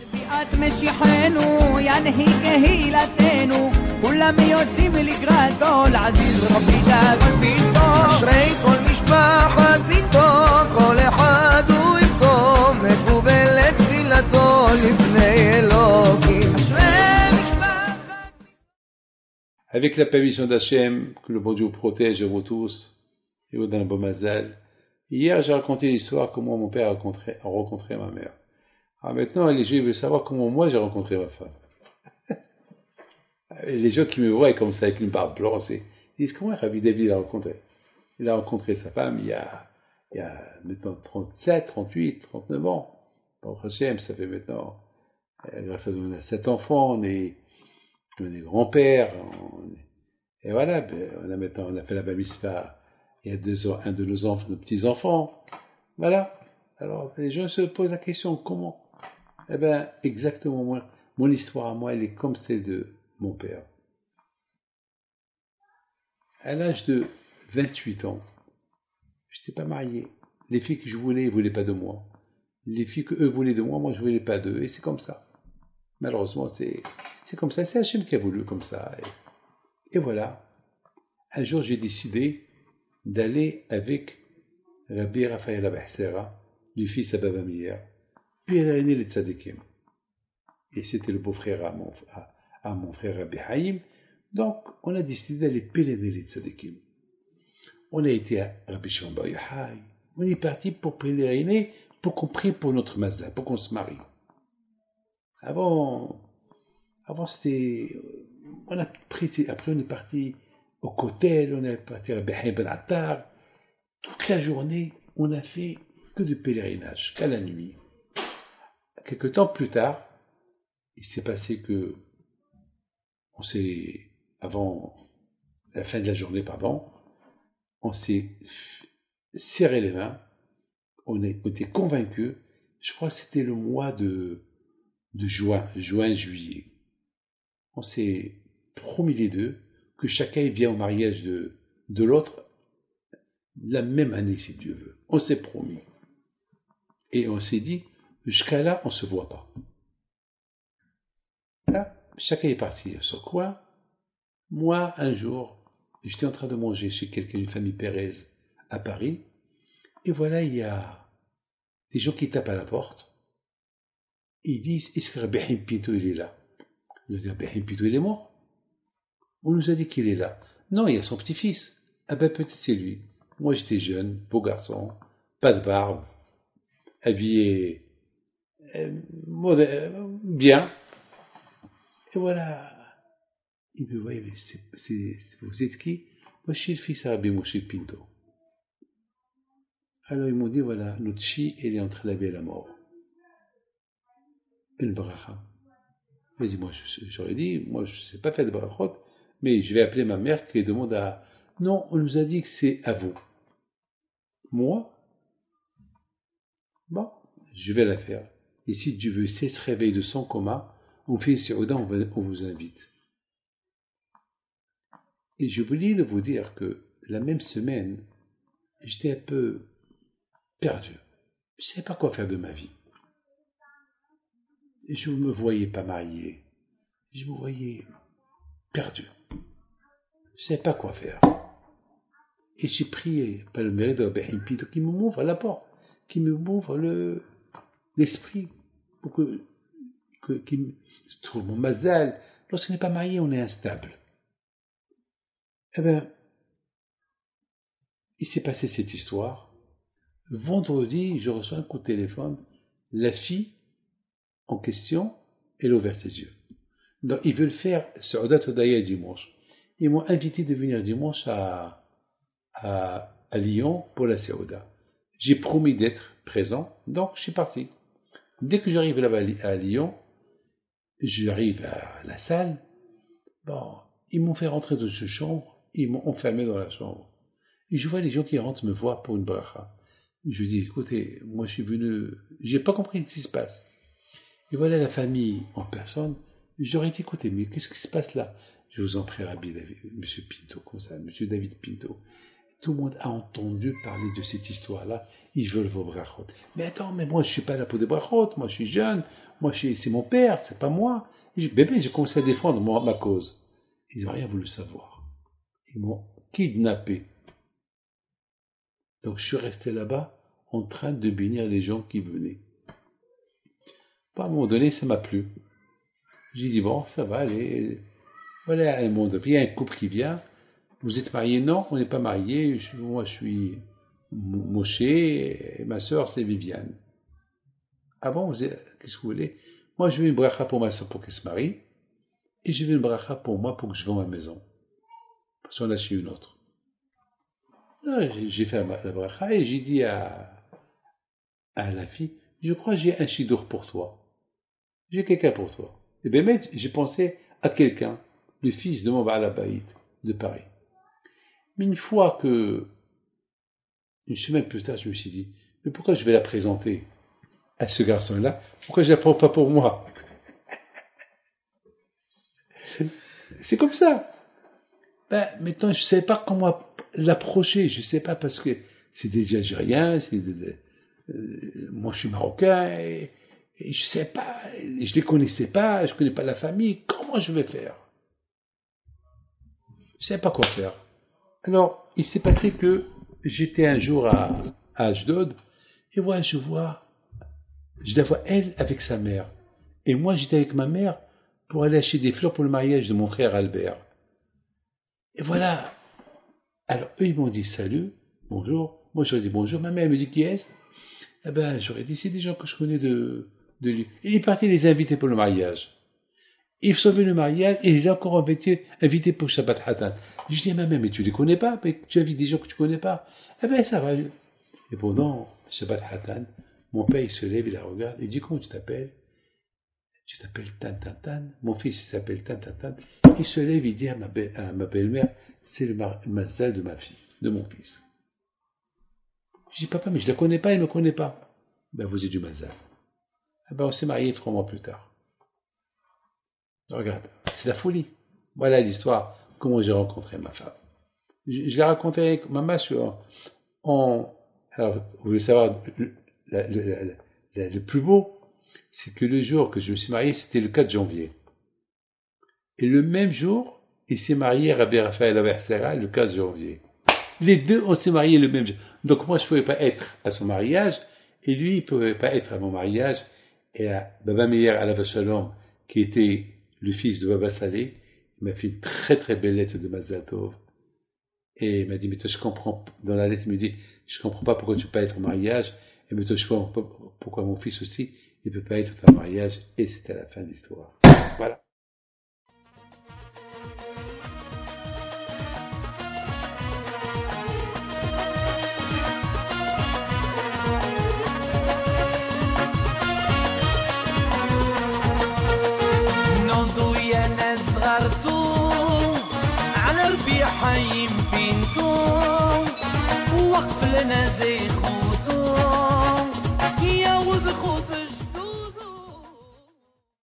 Avec la permission d'Hachem, que le bon Dieu vous protège à vous tous, et vous donne un bon mazal. Hier, j'ai raconté l'histoire comment mon père a rencontré ma mère. Alors maintenant, les Juifs veulent savoir comment moi j'ai rencontré ma femme. Et les gens qui me voient comme ça, avec une barbe blanche, ils disent comment Rabbi David l'a rencontré. Il a rencontré sa femme il y a maintenant 37, 38, 39 ans. Dans Hachem, ça fait maintenant, grâce à nous, on a 7 enfants, on est grands-pères, et voilà, on a fait la bamispa il y a 2 ans, un de nos petits-enfants. Voilà. Alors, les gens se posent la question, comment? Eh bien, exactement, mon histoire à moi, elle est comme celle de mon père. À l'âge de 28 ans, je n'étais pas marié. Les filles que je voulais, elles ne voulaient pas de moi. Les filles que eux voulaient de moi, moi je ne voulais pas d'eux. Et c'est comme ça. Malheureusement, c'est comme ça. C'est Hachem qui a voulu comme ça. Et voilà. Un jour, j'ai décidé d'aller avec Rabbi Raphaël Abahsera, du fils Abba Meir, pèleriner les tzadikim. Et c'était le beau-frère à mon frère Rabbi Haïm. Donc, on a décidé d'aller pèleriner les tzadikim. On a été à Rabbi Shimon Bar Yochai. On est parti pour pèleriner, pour qu'on prie pour notre mazal, pour qu'on se marie. Avant c'était, on a pris, après on est parti au Kotel, on est parti à Rabbi Haïm Ben Attar. Toute la journée, on a fait que du pèlerinage, qu'à la nuit. Quelque temps plus tard, il s'est passé que, avant la fin de la journée, on s'est serré les mains, on était convaincus, je crois que c'était le mois de juin-juillet. On s'est promis les deux que chacun vient au mariage de l'autre la même année, si Dieu veut. On s'est promis. Et on s'est dit, jusqu'à là, on ne se voit pas. Là, chacun est parti à son coin. Moi, un jour, j'étais en train de manger chez une famille Pérez à Paris. Et voilà, il y a des gens qui tapent à la porte. Ils disent, est-ce que Rabbi Haïm Pinto, il est là? Je dis, Rabbi Haïm Pinto, il est mort. On nous a dit qu'il est là. Non, il y a son petit-fils. Ah ben peut-être c'est lui. Moi j'étais jeune, beau garçon, pas de barbe, habillé bien. Et voilà. Il me voit, vous êtes qui? Moi je suis le fils à Rabbi Moshe Pinto. Alors ils m'ont dit, voilà, notre chi, elle est entre la vie et la mort. Une bracha. Mais moi j'aurais dit, moi je ne sais pas faire de brachot, mais je vais appeler ma mère qui demande à... Non, on nous a dit que c'est à vous. Moi, bon, je vais la faire. Et si Dieu veut, c'est ce réveil de son coma, on fait sur Oda, on vous invite. Et je voulais vous dire que la même semaine, j'étais un peu perdu. Je ne savais pas quoi faire de ma vie. Je ne me voyais pas marié. Je me voyais perdu. Je ne savais pas quoi faire. Et j'ai prié par le mérite de Rabbi Haïm Pinto qui me m'ouvre la porte, qui me m'ouvre l'esprit, pour qu'il trouve mon mazal. Lorsqu'on n'est pas marié, on est instable. Eh bien, il s'est passé cette histoire. Vendredi, je reçois un coup de téléphone. La fille en question, elle a ouvert ses yeux. Donc, ils veulent faire Seudat Hodaya dimanche. Ils m'ont invité de venir dimanche à Lyon pour la Seuda. J'ai promis d'être présent, donc je suis parti. Dès que j'arrive là-bas à Lyon, j'arrive à la salle. Bon, ils m'ont fait rentrer dans une chambre, ils m'ont enfermé dans la chambre. Et je vois les gens qui rentrent me voir pour une bracha. Je dis, écoutez, moi je suis venu, j'ai pas compris ce qui se passe. Et voilà la famille en personne. J'aurais dit, écoutez, mais qu'est-ce qui se passe là? Je vous en prie, Rabbi David, Monsieur Pinto, comme ça, Monsieur David Pinto. Tout le monde a entendu parler de cette histoire-là. Ils veulent vos brachot. Mais attends, mais moi je suis pas là pour des brachot. Moi je suis jeune. C'est mon père, c'est pas moi. Bébé, j'ai commencé à défendre ma cause. Ils n'ont rien voulu savoir. Ils m'ont kidnappé. Donc je suis resté là-bas en train de bénir les gens qui venaient. À un moment donné, ça m'a plu. J'ai dit, bon, ça va aller. Voilà un monde. Puis il y a un couple qui vient. Vous êtes mariés? Non, on n'est pas mariés. Moi, je suis Moshe et ma soeur, c'est Viviane. Ah bon, qu'est-ce que vous voulez? Moi, je veux une bracha pour ma soeur pour qu'elle se marie. Et je veux une bracha pour moi pour que je vende ma maison. Parce qu'on a acheté une autre. J'ai fait la bracha et j'ai dit à la fille, je crois que j'ai un chidour pour toi. J'ai quelqu'un pour toi. Et bien, j'ai pensé à quelqu'un, le fils de mon Baal Habayit de Paris. Mais une semaine plus tard, je me suis dit, mais pourquoi je vais la présenter à ce garçon-là? Pourquoi je ne la prends pas pour moi? C'est comme ça. Maintenant, je ne sais pas comment l'approcher. Je ne sais pas parce que c'est des Algériens, moi je suis marocain, et je sais pas, je les connaissais pas, je connais pas la famille, comment je vais faire? Je sais pas quoi faire. Alors, il s'est passé que j'étais un jour à Ashdod, et voilà, je la vois elle avec sa mère. Et moi, j'étais avec ma mère pour aller acheter des fleurs pour le mariage de mon frère Albert. Et voilà. Alors, eux, ils m'ont dit salut, bonjour. Moi, j'aurais dit bonjour. Ma mère elle me dit qui est-ce? Eh ben, j'aurais dit, c'est des gens que je connais de lui. Et il est parti les inviter pour le mariage. Ils sont venus au mariage et ils ont encore invités pour Shabbat Hatan. Je dis à ma mère, mais tu les connais pas? Mais tu invites des gens que tu connais pas? Eh ben, ça va. Et pendant Shabbat Hatan, mon père, il se lève, il la regarde, il dit, comment tu t'appelles? Je t'appelle Tan Tan Tan. Mon fils, il s'appelle Tan Tan Tan. Il se lève, il dit à ma belle-mère, c'est le mazal de ma fille, de mon fils. Je dis, papa, mais je la connais pas, elle ne me connaît pas. Ben, vous êtes du mazal. Eh ben, on s'est mariés 3 mois plus tard. Regarde, c'est la folie. Voilà l'histoire, comment j'ai rencontré ma femme. Je l'ai raconté avec ma maman alors, vous voulez savoir, le plus beau, c'est que le jour que je me suis marié, c'était le 4 janvier. Et le même jour, il s'est marié à Rabbi Raphaël Abersera le 4 janvier. Les deux, on s'est mariés le même jour. Donc moi, je ne pouvais pas être à son mariage, et lui, il ne pouvait pas être à mon mariage. Et à Baba Meir Alav Shalom, qui était le fils de Baba Saleh, il m'a fait une très très belle lettre de Mazal Tov. Et il m'a dit, mais toi, je comprends, dans la lettre, il me dit, je comprends pas pourquoi tu peux pas être au mariage, et mais toi, je comprends pas pourquoi mon fils aussi, il peut pas être au mariage, et c'était la fin de l'histoire. Voilà. حيم بنتو وقف لنا زي خوتو يا وز خوت